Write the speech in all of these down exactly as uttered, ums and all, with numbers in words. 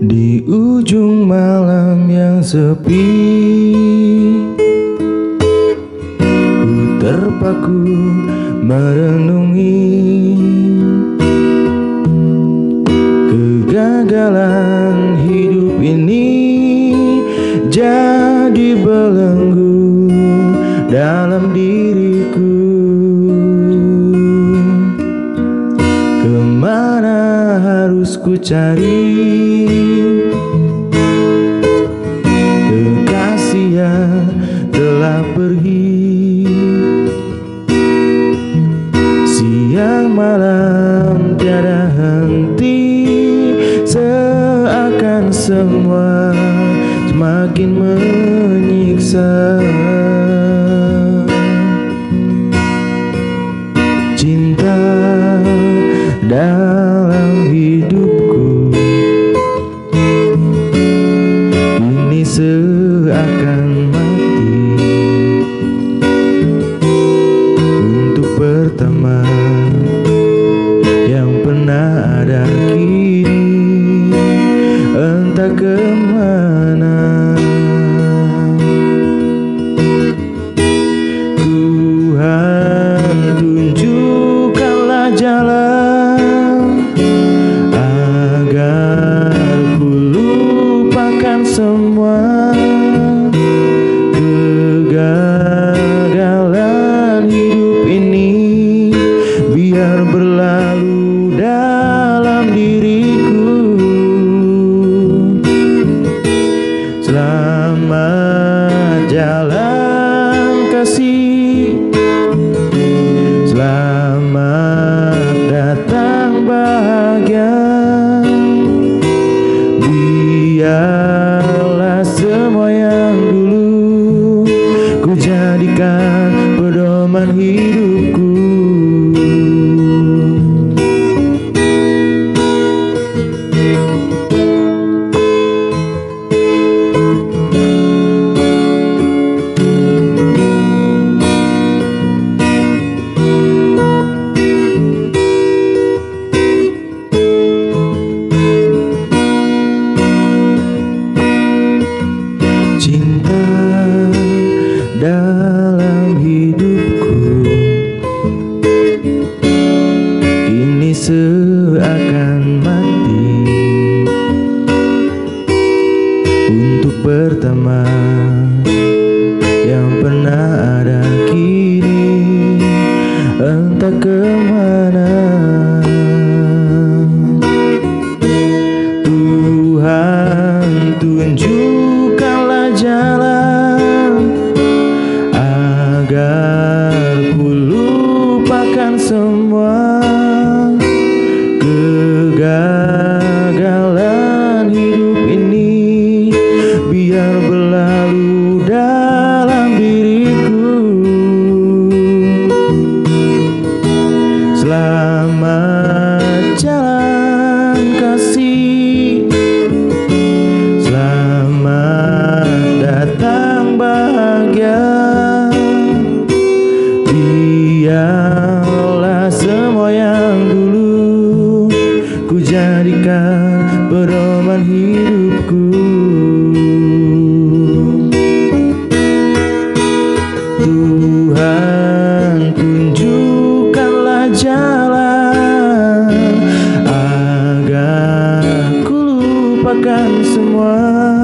Di ujung malam yang sepi, ku terpaku merenungi kegagalan hidup ini, jadi belenggu dalam diriku. Kemana harus ku cari kekasih yang telah pergi? Siang malam tiada henti, seakan semua semakin menyiksa. Cinta dalam hidupku kini seakan mati. Untuk pertama yang pernah ada kini entah kemana. Tuhan, tunjukkanlah jalan agar ku lupakan semua kegagalan hidup ini, biar berlalu dalam diriku. Selamat jalan kasih, selamat datang bahagia. Biarlah semua yang dulu ku jadikan pedoman hidupku. Cinta dalam hidupku kini seakan mati. Untuk pertama yang pernah ada kini entah kemana. Tuhan, tunjukkanlah jalan agar ku lupakan semua kegagalan hidup ini, biar berlalu dalam diriku. Selamat jalan kasih, selamat datang bahagia. Biarlah semua yang dulu ku jadikan pedoman hidupku. Tuhan, tunjukkanlah jalan agar ku lupakan semua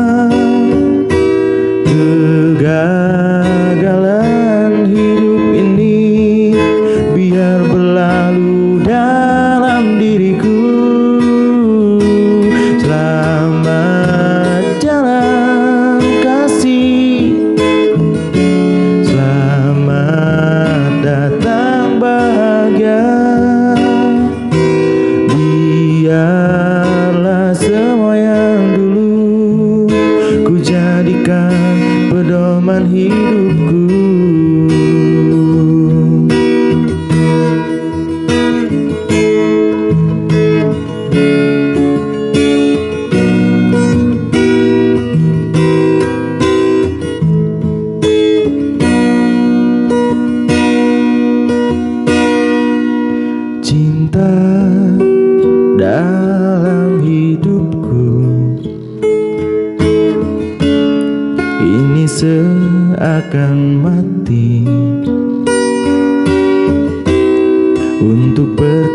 kegagalan hidup ini, biar berlalu dalam diriku. Selamat jalan kasih, selamat datang bahagia. Biarlah semua yang dulu seakan mati untuk ber